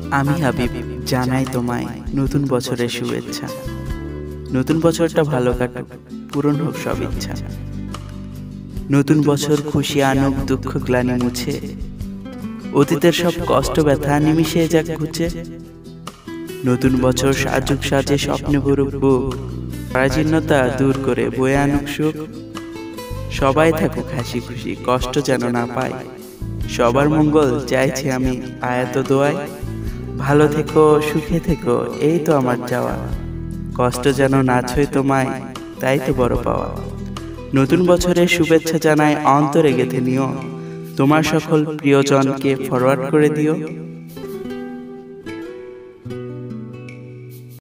আমি হাবিব জানাই তোমায় নতুন বছরের শুভেচ্ছা। নতুন বছরটা ভালো কাটুক, পূরণ হোক সব ইচ্ছা। নতুন বছর খুশি আনুক, দুঃখ গ্লানি মুছে, অতীতের সব কষ্ট ব্যথা নিমিশে যাক ঘুচে। নতুন বছর সাজুক সাজে স্বপ্নে ভরুক বুক, পরাজীর্ণতা দূর করে বয়ে আনুক সুখ। সবাই থাকুক হাসি খুশি, কষ্ট যেন না পায়, সবার মঙ্গল চাইছি আমি আয়াত দোয়ায়। ভালো থেকো, সুখে থেকো, এই তো আমার চাওয়া, কষ্ট যেন না ছুঁয়ে তোমায়, তাই তো বড় পাওয়া। নতুন বছরের শুভেচ্ছা জানাই অন্তরে গেঁথে নিও, তোমার সকল প্রিয়জনকে ফরওয়ার্ড করে দিও।